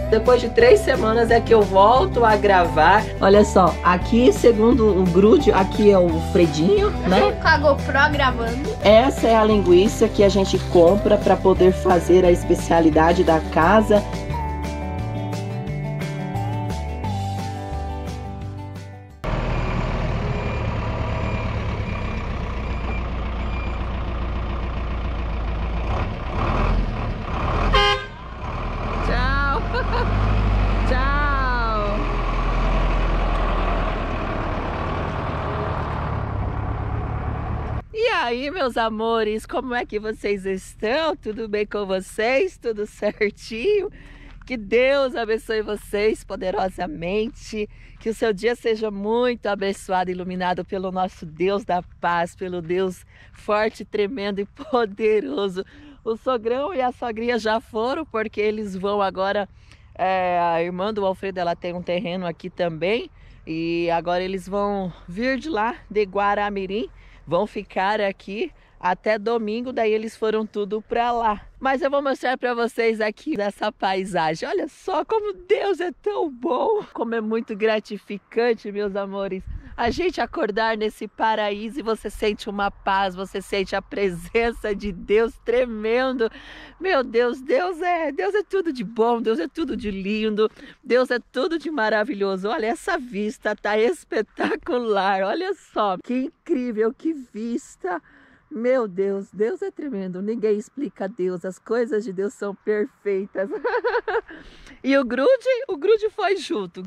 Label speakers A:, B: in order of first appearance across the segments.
A: Depois de 3 semanas é que eu volto a gravar. Olha só, aqui segundo o grude, aqui é o Fredinho, né?
B: Com a GoPro gravando.
A: Essa é a linguiça que a gente compra para poder fazer a especialidade da casa. E aí, meus amores, como é que vocês estão? Tudo bem com vocês? Tudo certinho? Que Deus abençoe vocês poderosamente, que o seu dia seja muito abençoado e iluminado pelo nosso Deus da paz, pelo Deus forte, tremendo e poderoso. O sogrão e a sogrinha já foram, porque eles vão agora, a irmã do Alfredo, ela tem um terreno aqui também, e agora eles vão vir de lá, de Guaramirim, vão ficar aqui até domingo, daí eles foram tudo para lá. Mas eu vou mostrar para vocês aqui essa paisagem. Olha só como Deus é tão bom, como é muito gratificante, meus amores. A gente acordar nesse paraíso e você sente uma paz, você sente a presença de Deus tremendo. Meu Deus, Deus é tudo de bom, Deus é tudo de lindo, Deus é tudo de maravilhoso. Olha, essa vista tá espetacular, olha só, que incrível, que vista. Meu Deus, Deus é tremendo, ninguém explica Deus, as coisas de Deus são perfeitas. E o Grude foi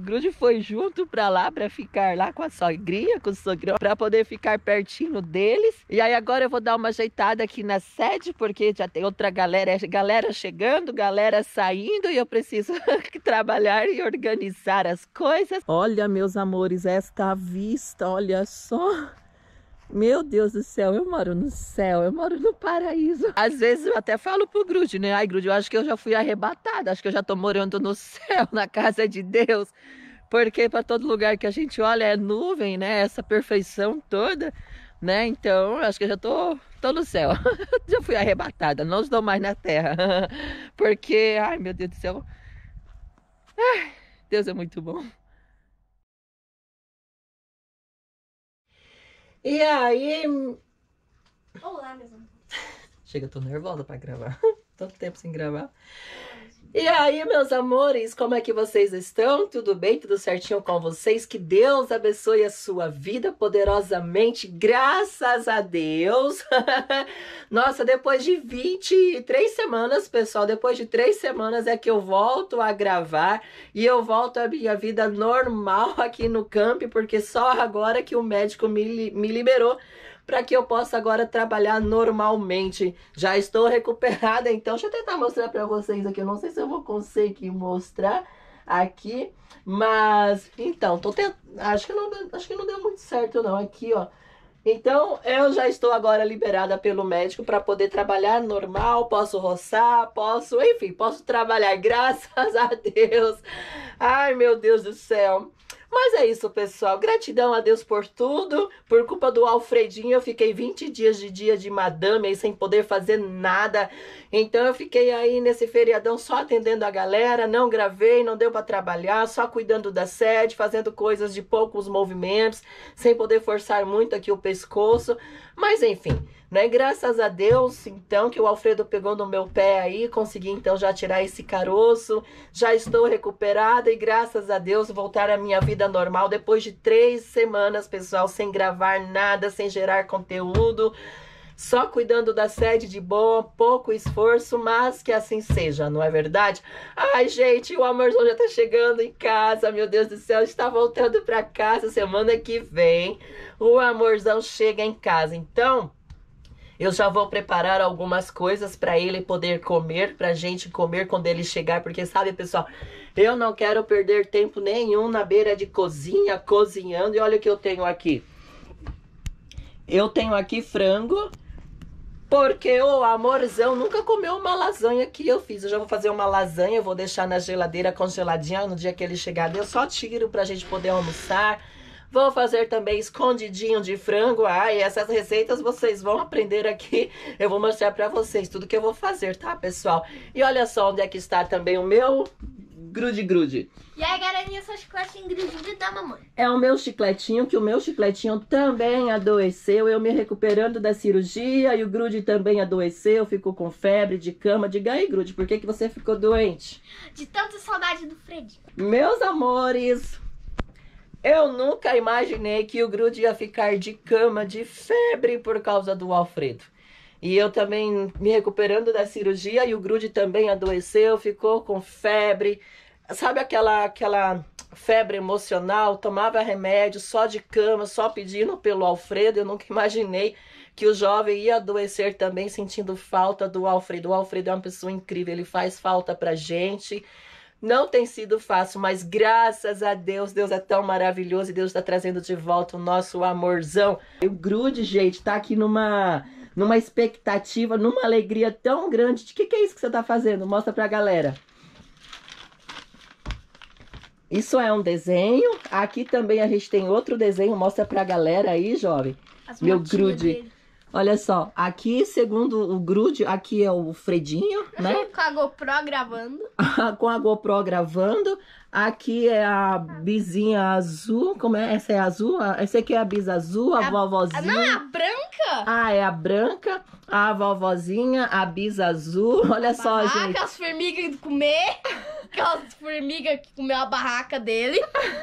A: junto para lá, para ficar lá com a sogrinha, com o sogrão, para poder ficar pertinho deles. E aí agora eu vou dar uma ajeitada aqui na sede, porque já tem outra galera chegando, galera saindo, e eu preciso trabalhar e organizar as coisas. Olha, meus amores, esta vista, olha só. Meu Deus do céu, eu moro no céu, eu moro no paraíso. Às vezes eu até falo pro Grude, né? Ai, Grude, eu acho que eu já fui arrebatada, acho que eu já tô morando no céu, na casa de Deus. Porque para todo lugar que a gente olha é nuvem, né? Essa perfeição toda, né? Então, acho que eu já tô no céu. Já fui arrebatada, não estou mais na terra. Porque, ai, meu Deus do céu. Ai, Deus é muito bom. E aí...
B: Olá, meus amores.
A: Chega, eu tô nervosa pra gravar. Tanto tempo sem gravar. E aí, meus amores, como é que vocês estão? Tudo bem? Tudo certinho com vocês? Que Deus abençoe a sua vida poderosamente. Graças a Deus. Nossa, depois de 23 semanas, pessoal, depois de 3 semanas é que eu volto a gravar e eu volto à minha vida normal aqui no camp, porque só agora que o médico me liberou para que eu possa agora trabalhar normalmente. Já estou recuperada, então deixa eu tentar mostrar para vocês aqui. Eu não sei se eu vou conseguir mostrar aqui, mas então, acho que não deu muito certo não aqui, ó. Então, eu já estou agora liberada pelo médico para poder trabalhar normal, posso roçar, enfim, posso trabalhar, graças a Deus. Ai, meu Deus do céu. Mas é isso, pessoal. Gratidão a Deus por tudo. Por culpa do Alfredinho, eu fiquei 20 dias de dia de madame aí sem poder fazer nada. Então eu fiquei aí nesse feriadão só atendendo a galera, não gravei, não deu para trabalhar, só cuidando da sede, fazendo coisas de poucos movimentos, sem poder forçar muito aqui o pescoço. Mas enfim, né? Graças a Deus, então, que o Alfredo pegou no meu pé aí, consegui então já tirar esse caroço, já estou recuperada e graças a Deus voltar à minha vida normal depois de 3 semanas, pessoal, sem gravar nada, sem gerar conteúdo, só cuidando da sede de boa, pouco esforço, mas que assim seja, não é verdade? Ai, gente, o amorzão já tá chegando em casa, meu Deus do céu, está voltando para casa, semana que vem o amorzão chega em casa, então eu já vou preparar algumas coisas para ele poder comer, pra gente comer quando ele chegar, porque sabe, pessoal, eu não quero perder tempo nenhum na beira de cozinha, cozinhando, e olha o que eu tenho aqui. Eu tenho aqui frango, porque o amorzão nunca comeu uma lasanha que eu fiz. Eu já vou fazer uma lasanha, vou deixar na geladeira congeladinha, no dia que ele chegar eu só tiro pra gente poder almoçar. Vou fazer também escondidinho de frango. E essas receitas vocês vão aprender aqui. Eu vou mostrar pra vocês tudo que eu vou fazer, tá, pessoal? E olha só onde é que está também o meu grude.
B: E aí, galerinha, seu chicletinho grudinho da mamãe.
A: É o meu chicletinho, que o meu chicletinho também adoeceu. Eu me recuperando da cirurgia e o grude também adoeceu. Ficou com febre, de cama. Diga aí, grude, por que você ficou doente?
B: De tanta saudade do Fredinho.
A: Meus amores, eu nunca imaginei que o grude ia ficar de cama, de febre por causa do Alfredo. E eu também me recuperando da cirurgia e o grude também adoeceu, ficou com febre. Sabe aquela febre emocional? Tomava remédio só de cama, só pedindo pelo Alfredo. Eu nunca imaginei que o jovem ia adoecer também sentindo falta do Alfredo. O Alfredo é uma pessoa incrível, ele faz falta pra gente. Não tem sido fácil, mas graças a Deus, Deus é tão maravilhoso e Deus está trazendo de volta o nosso amorzão. E o grude, gente, tá aqui numa expectativa, numa alegria tão grande. De que é isso que você tá fazendo? Mostra pra galera. Isso é um desenho. Aqui também a gente tem outro desenho. Mostra pra galera aí, jovem. Meu grude. Dele. Olha só, aqui, segundo o grude, aqui é o Fredinho, né?
B: Com a GoPro gravando.
A: Com a GoPro gravando. Aqui é a bizinha azul. Como é? Essa é a azul? Essa aqui é a bisa azul, a vovozinha.
B: Não, é a branca.
A: Ah, é a branca, a vovozinha, a bisa azul. Olha só, gente.
B: As formigas de comer. Aquelas formigas que comeu a barraca dele.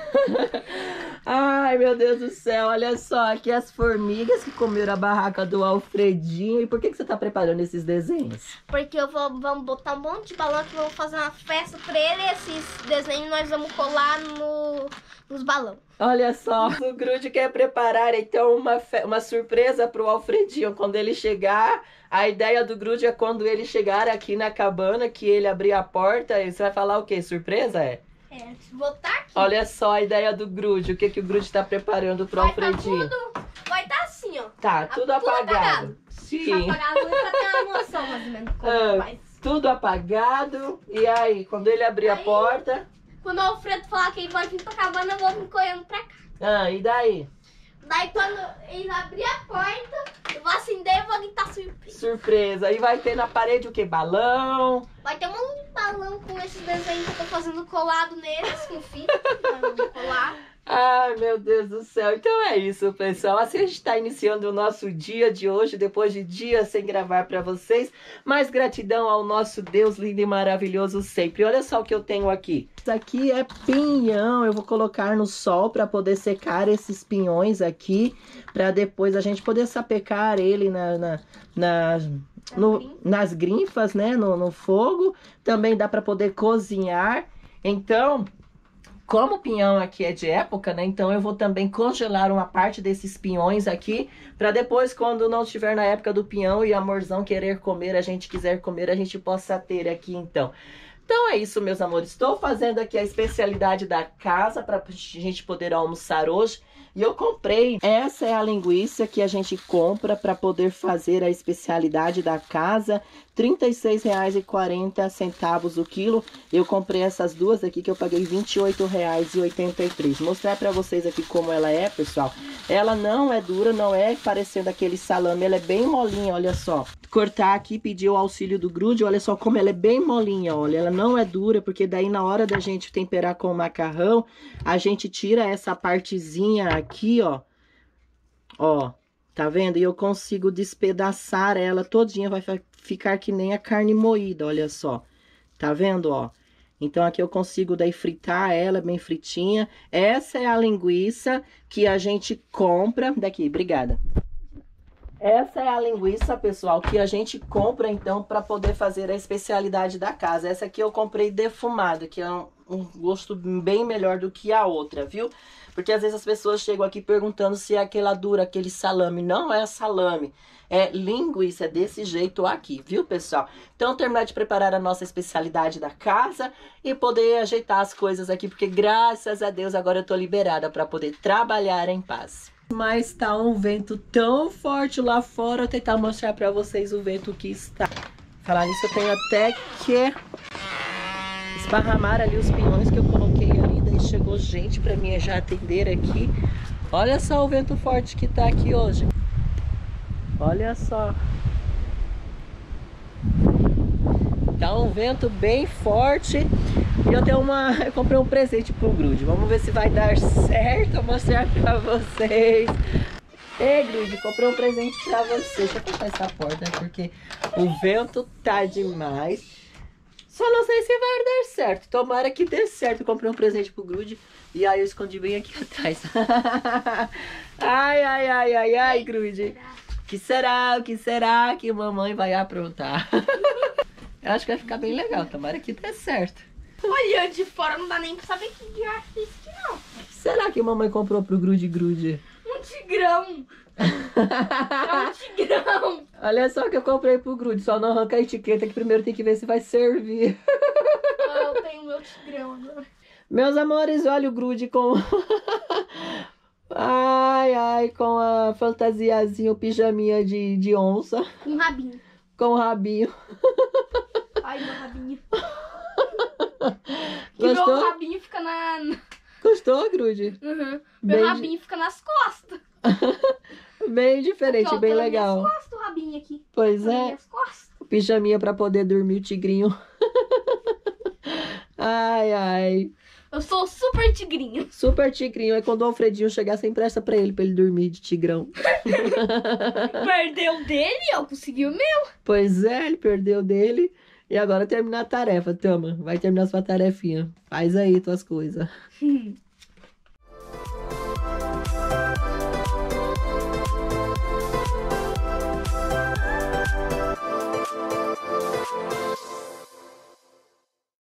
A: Ai, meu Deus do céu. Olha só, aqui as formigas que comeram a barraca do Alfredinho. E por que você tá preparando esses desenhos?
B: Porque vamos botar um monte de balão que vamos fazer uma festa pra ele. E esses desenhos nós vamos colar nos balões.
A: Olha só, o grude quer preparar então uma surpresa pro Alfredinho quando ele chegar. A ideia do grude é quando ele chegar aqui na cabana, que ele abrir a porta, e você vai falar o quê? Surpresa, é?
B: É, botar aqui.
A: Olha só a ideia do grude, o que o grude tá preparando pro Alfredinho.
B: Vai estar assim, ó.
A: Tá, tudo apagado. Sim.
B: Tá apagado pra ter uma noção, mais ou menos, como faz.
A: Tudo apagado. E aí, quando ele abrir a porta...
B: Quando o Alfredo falar que ele vai vir pra cabana, eu vou vir correndo pra cá.
A: E daí?
B: Daí quando ele abrir a porta, eu vou acender e vou gritar surpresa.
A: Surpresa. E vai ter na parede o quê? Balão?
B: Vai ter um monte de balão com esses desenhos que eu tô fazendo colado neles, com fita. Vamos colar.
A: Ai, meu Deus do céu. Então é isso, pessoal. Assim a gente está iniciando o nosso dia de hoje, depois de dias sem gravar para vocês. Mas gratidão ao nosso Deus lindo e maravilhoso sempre. Olha só o que eu tenho aqui. Isso aqui é pinhão. Eu vou colocar no sol para poder secar esses pinhões aqui, para depois a gente poder sapecar ele nas grinfas, né? No fogo. Também dá para poder cozinhar. Então... Como o pinhão aqui é de época, né? Então eu vou também congelar uma parte desses pinhões aqui, para depois, quando não estiver na época do pinhão e amorzão querer comer, a gente quiser comer, a gente possa ter aqui então. Então é isso, meus amores. Estou fazendo aqui a especialidade da casa para a gente poder almoçar hoje. E eu comprei, essa é a linguiça que a gente compra para poder fazer a especialidade da casa, R$ 36,40 o quilo. Eu comprei essas duas aqui que eu paguei R$ 28,83. Mostrar para vocês aqui como ela é, pessoal. Ela não é dura, não é parecendo aquele salame, ela é bem molinha, olha só. Cortar aqui, pedir o auxílio do grude, olha só como ela é bem molinha, olha. Ela não é dura, porque daí na hora da gente temperar com o macarrão, a gente tira essa partezinha aqui, ó. Ó, tá vendo? E eu consigo despedaçar ela todinha, vai ficar que nem a carne moída, olha só. Tá vendo, ó? Então aqui eu consigo daí fritar ela bem fritinha. Essa é a linguiça que a gente compra. Daqui, obrigada. Essa é a linguiça, pessoal, que a gente compra, então, para poder fazer a especialidade da casa. Essa aqui eu comprei defumada, que é um gosto bem melhor do que a outra, viu? Porque às vezes as pessoas chegam aqui perguntando se é aquela dura, aquele salame. Não é salame, é linguiça, é desse jeito aqui, viu, pessoal? Então, terminar de preparar a nossa especialidade da casa e poder ajeitar as coisas aqui, porque graças a Deus agora eu tô liberada para poder trabalhar em paz. Mas tá um vento tão forte lá fora, eu vou tentar mostrar pra vocês o vento que está. Falar nisso, eu tenho até que esparramar ali os pinhões que eu coloquei ali, daí chegou gente pra mim já atender aqui. Olha só o vento forte que tá aqui hoje. Olha só. Tá um vento bem forte. E eu comprei um presente pro Grude. Vamos ver se vai dar certo. Vou mostrar pra vocês. Ei, Grude, comprei um presente pra você. Deixa eu fechar essa porta, né? Porque o vento tá demais. Só não sei se vai dar certo. Tomara que dê certo. Eu comprei um presente pro Grude. E aí eu escondi bem aqui atrás. Ai, Grude. O que será que mamãe vai aprontar? Eu acho que vai ficar bem legal. Tomara que dê certo.
B: Olhando de fora não dá nem pra saber que diacho é isso aqui, não.
A: O que será que mamãe comprou pro Grude?
B: Um tigrão. É um tigrão.
A: Olha só o que eu comprei pro Grude. Só não arranca a etiqueta que primeiro tem que ver se vai servir.
B: Eu tenho meu tigrão agora.
A: Meus amores, olha o Grude com... com a fantasiazinha, o pijaminha de onça.
B: Com rabinho.
A: Com o rabinho.
B: Ai, meu rabinho.
A: Gostou?
B: Meu rabinho fica na...
A: Gostou, Grude?
B: Uhum. Meu rabinho fica nas costas.
A: Bem diferente,
B: aqui, ó,
A: bem
B: pelas
A: legal.
B: minhas costas, o rabinho aqui.
A: Pois
B: Pelas
A: é.
B: minhas costas.
A: O pijaminha pra poder dormir, o tigrinho. Ai.
B: Eu sou super tigrinho.
A: Super tigrinho. É quando o Alfredinho chegar, sem pressa pra ele dormir de tigrão.
B: Perdeu dele, eu consegui o meu.
A: Pois é, ele perdeu dele. E agora terminar a tarefa. Toma, vai terminar sua tarefinha. Faz aí tuas coisas.